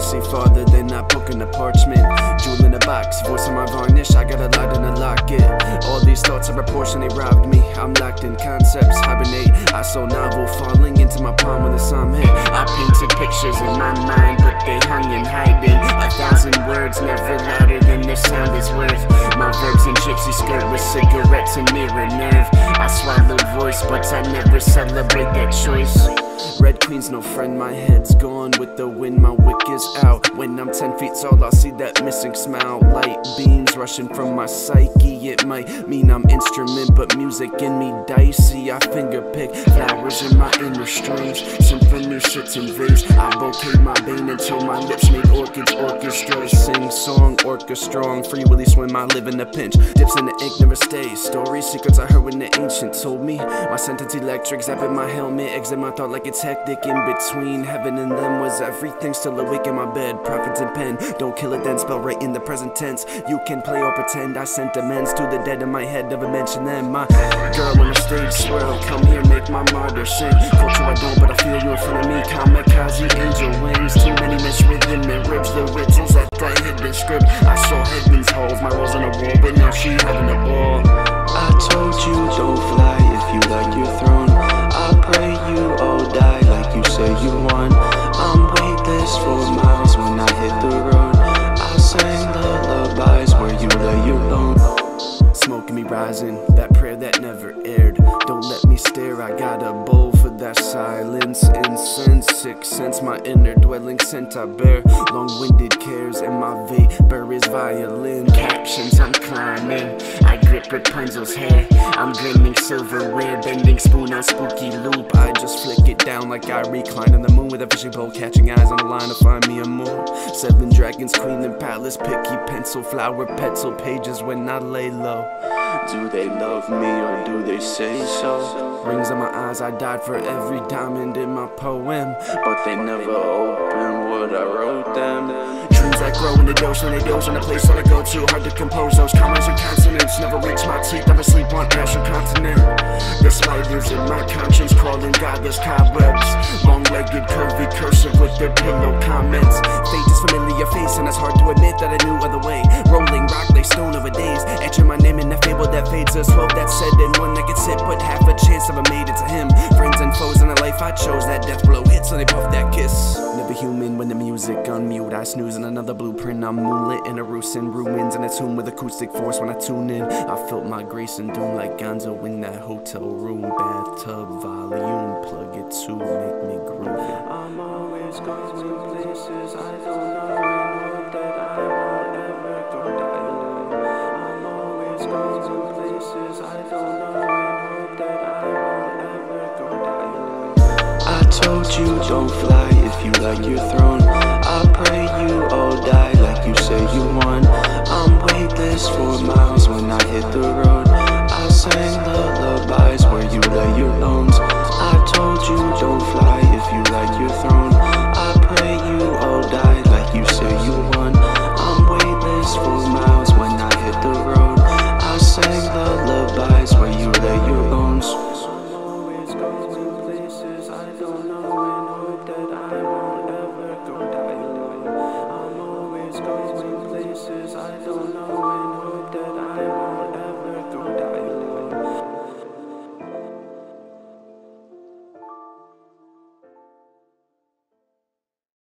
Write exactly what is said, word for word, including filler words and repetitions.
see farther than I poke in the parchment. Jewel in a box, voice in my varnish, I got a lot in a locket. All these thoughts are a portion, they robbed me. I'm locked in concepts, hibernate. I saw novel falling into my palm when the sun hit. I painted pictures in my mind, but they hung in hiding. A thousand words, never louder than the sound is worth. My verbs in gypsy skirt with cigarettes and mirror nerve. I swallow voice, but I never celebrate that choice. Red Queen's no friend, my head's gone with the wind, my wick is out. When I'm ten feet tall, I'll see that missing smile. Light beams rushing from my psyche. It might mean I'm instrument, but music in me dicey. I finger pick flowers in my inner strings. Symphony shits in vase. I bouquet my vein until my lips make orchids. Orchestra sing song, orca strong. Free willy swim, I live in a pinch. Dips in the ink, never stays. Stories, secrets I heard when the ancient told me. My sentence electric, zapping my helmet. Exit my thought like it's hectic. In between heaven and them was everything. Still awake in my bed, prophets and pen. Don't kill it then, spell right in the present tense. You can play or pretend. I sent amends to the dead in my head, never mention them. My girl on the stage swirl, come here, make my martyr sing. Culture I don't, but I feel you in front of me. Kamikaze angel wings, too many miswritten and ribs. The rituals that I hid the script. I saw heaven's holes, my rose on the wall, but now she having a ball. I told you don't fly if you like your throne. I pray you all die like you say you won. I'm weightless for miles when I hit the road. I sang lullabies where you lay your bone. Smoking me rising, that prayer that never aired. Don't let me stare, I got a bowl for that silence. Incense, sixth sense, my inner dwelling scent I bear. Long-winded cares and my vapor is violin. Captions I'm climbing, I grip Rapunzel's hair. I'm grinning silverware, bending spoon on spooky loop. I just flick it down like I recline on the moon with a fishing pole, catching eyes on the line to find me a more. Seven dragons, queen and palace, picky pencil, flower pencil pages when I lay low. Do they love me or do they say so? Rings in my eyes, I died for every diamond in my poem. But they never open what I wrote them. Dreams that grow in the dose when they doze in a place that I go to. Hard to compose those commas and consonants. Never reach my teeth, never sleep on Ashen continent. The spiders in my conscience crawling godless cobwebs. Long-legged, curvy, cursive with their pillow comments. Fate is familiar face and it's hard to admit that I knew other way. Rolling rock, lay stone over days. Etching my name in the fable that fades us. Twelve that said and one that could sit, but half a chance ever made it to him. Friends and foes in the life I chose, that death blow hits so they puff that kiss. Never human when the music unmute. I snooze in another blueprint. I'm moonlit in a roost in ruins and it's tuned with acoustic force when I tune in. I felt my grace and doom like Gonzo in that hotel room. Bathtub volume, plug it to make me groovy. I'm always going places I don't know and hope that I won't ever go down. I'm always going places I don't know and hope that I won't ever go down. I told you don't fly if you like your throne. I pray you all die